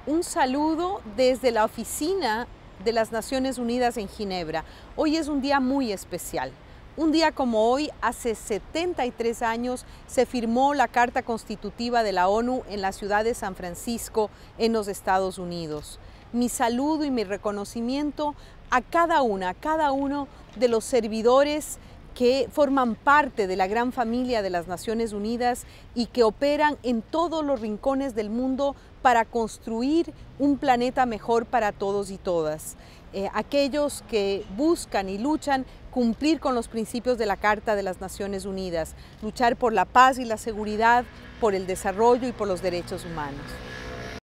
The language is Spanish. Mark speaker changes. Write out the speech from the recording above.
Speaker 1: Un saludo desde la oficina de las Naciones Unidas en Ginebra. Hoy es un día muy especial. Un día como hoy, hace 73 años, se firmó la Carta Constitutiva de la ONU en la ciudad de San Francisco, en los Estados Unidos. Mi saludo y mi reconocimiento a cada uno de los servidores que forman parte de la gran familia de las Naciones Unidas y que operan en todos los rincones del mundo para construir un planeta mejor para todos y todas. Aquellos que buscan y luchan cumplir con los principios de la Carta de las Naciones Unidas, luchar por la paz y la seguridad, por el desarrollo y por los derechos humanos.